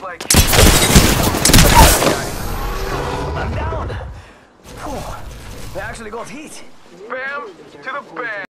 like... I'm down. Whew. They actually got heat. Bam to the bam.